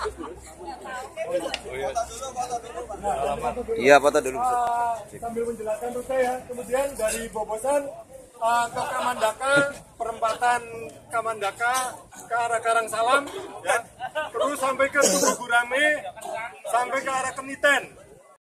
Iya, foto dulu. Sambil menjelaskan rute ya. Kemudian dari Bobosan ke Kamandaka, perempatan Kamandaka ke arah Karangsalam, ya. Terus sampai ke Tugu Gurame, sampai ke arah Kemiten.